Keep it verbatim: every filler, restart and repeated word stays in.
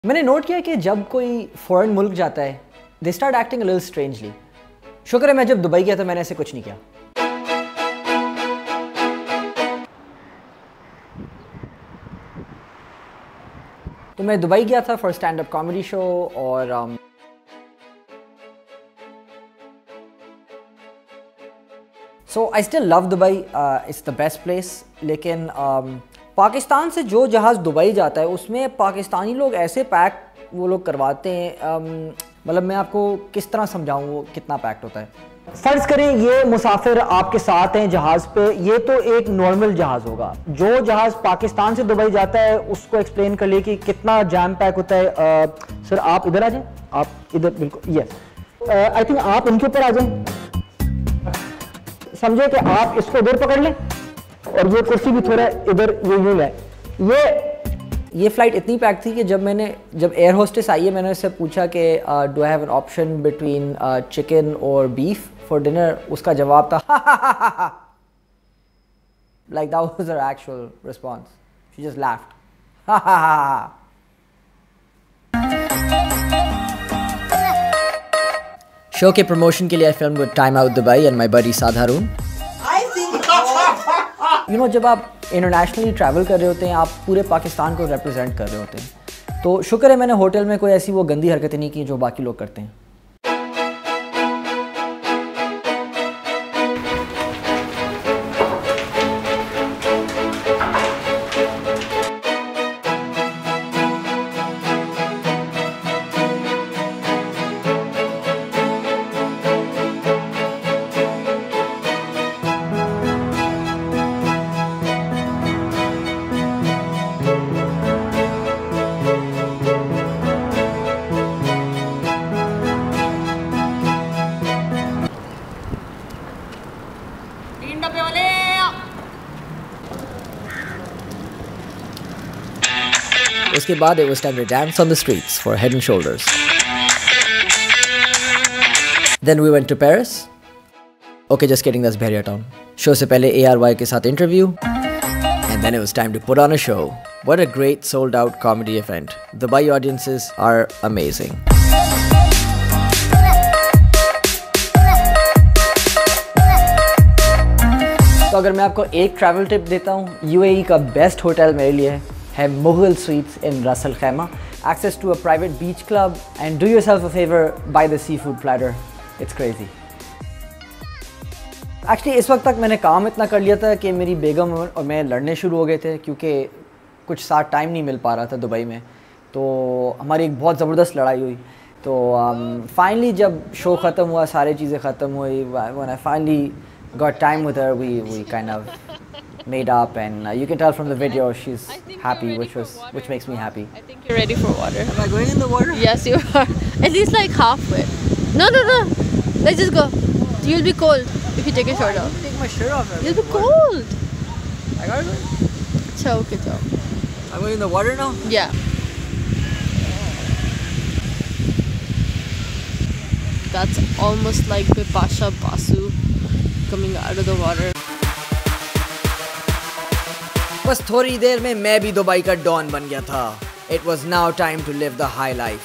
मैंने नोट किया कि जब कोई फॉरेन मुल्क जाता है they start acting a little strangely. शुक्र है मैं जब दुबई गया था मैंने ऐसे कुछ नहीं किया। तो मैं दुबई गया था for stand up comedy show और um, so I still love Dubai, it's the best place. लेकिन um, पाकिस्तान से जो जहाज़ दुबई जाता है उसमें पाकिस्तानी लोग ऐसे पैक वो लोग करवाते हैं, um, मतलब मैं आपको किस तरह समझाऊँ वो कितना पैक्ड होता है। फ़र्ज़ करें ये मुसाफिर आपके साथ हैं जहाज़ पे, ये तो एक नॉर्मल जहाज़ होगा। जो जहाज़ पाकिस्तान से दुबई जाता है उसको एक्सप्लेन कर लिए कि कितना जैम पैक होता है। आ, सर आप इधर आ जाएं, आप इधर बिल्कुल यस। आई थिंक आप इनके ऊपर आ जाएं। समझे कि आप इसको इधर पकड़ लें और ये कुर्सी भी थोड़ा इधर ये यूं है। ये ये फ़्लाइट इतनी पैक थी कि जब मैंने जब एयर होस्टेस आई है मैंने उससे पूछा कि do I have an option between chicken और बीफ फॉर डिनर, उसका जवाब था like that was her actual response, she just laughed. Show के प्रमोशन के लिए I filmed with Time Out Dubai and my buddy साधारून। यू नो जब आप इंटरनेशनली ट्रैवल कर रहे होते हैं आप पूरे पाकिस्तान को रिप्रेजेंट कर रहे होते हैं। तो शुक्र है मैंने होटल में कोई ऐसी वो गंदी हरकतें नहीं की जो बाकी लोग करते हैं। उसके बाद it was time to dance on the streets for Head and Shoulders. Then we went to Paris. Okay, just kidding, that's Bahria Town. Show से पहले A R Y के साथ interview. And then it was time to put on a show. What a great sold out comedy event. Dubai audiences are amazing. तो अगर मैं आपको एक travel tip देता हूँ, U A E का बेस्ट होटल मेरे लिए है Mughal Sweets in Ras al Khaimah. Access to a private beach club and do yourself a favor, buy the seafood platter. It's crazy. Actually इस वक्त तक मैंने काम इतना कर लिया था कि मेरी बेगम और मैं लड़ने शुरू हो गए थे क्योंकि कुछ साथ टाइम नहीं मिल पा रहा था दुबई में। तो हमारी एक बहुत ज़बरदस्त लड़ाई हुई। तो फाइनली um, जब शो ख़त्म हुआ, सारी चीज़ें ख़त्म हुई, when I finally got time with her, we we kind of made up, and uh, you can tell from the video she's happy, which was which makes me happy. I think you're ready for water. Am I going in the water? Yes, you are. At least like halfway. No, no, no. Let's just go. You'll be cold if you take your shirt off. Take my shirt off. You'll be cold. I gotta go. Chao, okay, chao. I'm going in the water now. Yeah. That's almost like Bipasha Basu coming out of the water. बस थोड़ी देर में मैं भी Dubai का don बन गया था। It was now time to live the high life.